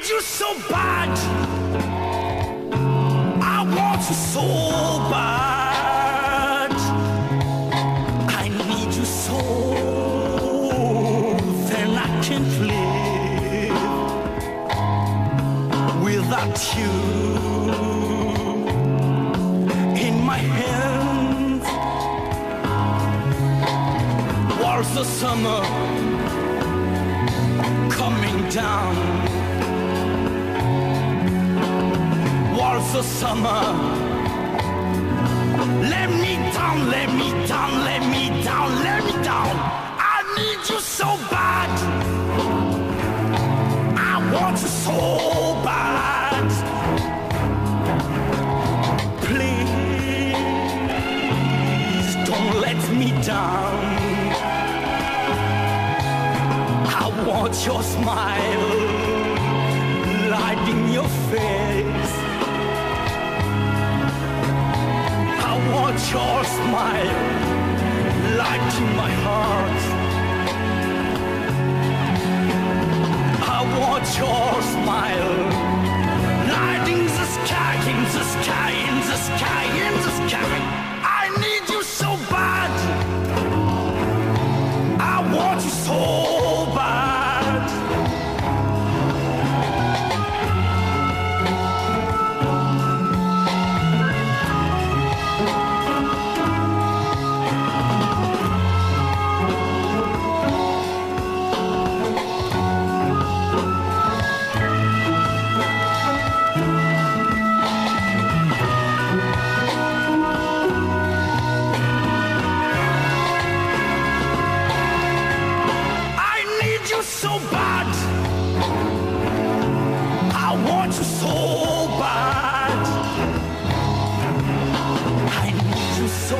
you so bad. I want you so bad. I need you so, then I can't live without you in my hands. Whilst the summer coming down, whilst the summer let me down, let me down, let me down, let me down. I need you so bad. I want you so bad. Please don't let me down. I want your smile lighting your face. I want your smile lighting my heart. I want your smile lighting the sky, in the sky, in the sky, in the sky. I need you so bad. I want you so bad. So bad. I want you so bad. I need you so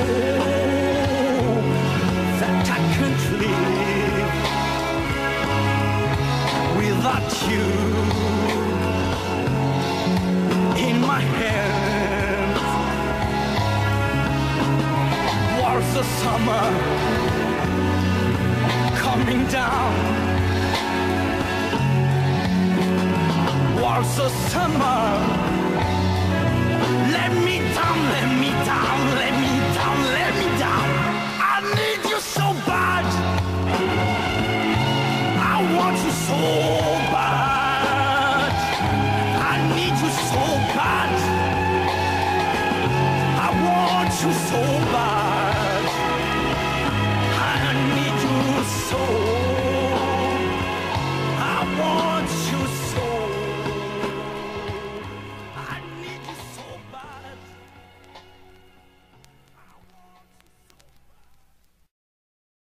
that I can't live without you in my hands. Whilst the summer coming down, whilst the summer